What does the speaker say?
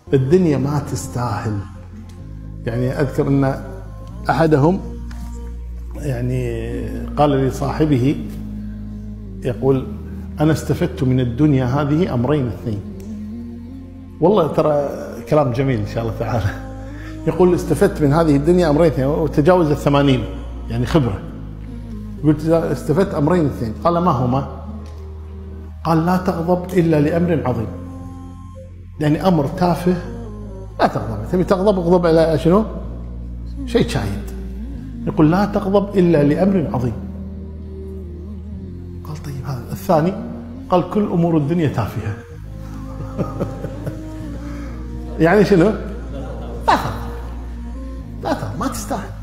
الدنيا ما تستاهل. يعني أذكر أن أحدهم يعني قال لصاحبه يقول: أنا استفدت من الدنيا هذه أمرين اثنين. والله ترى كلام جميل إن شاء الله تعالى. يقول: استفدت من هذه الدنيا أمرين اثنين، وتجاوز 80 يعني خبرة. قلت: استفدت أمرين اثنين. قال: ما هما؟ قال: لا تغضب إلا لأمر عظيم. يعني أمر تافه لا تغضب، تبي تغضب اغضب على شنو؟ شيء شايد. يقول: لا تغضب إلا لأمر عظيم. قال: طيب هذا الثاني؟ قال: كل أمور الدنيا تافهة. يعني شنو؟ لا تغضب، لا تغضب، ما تستاهل.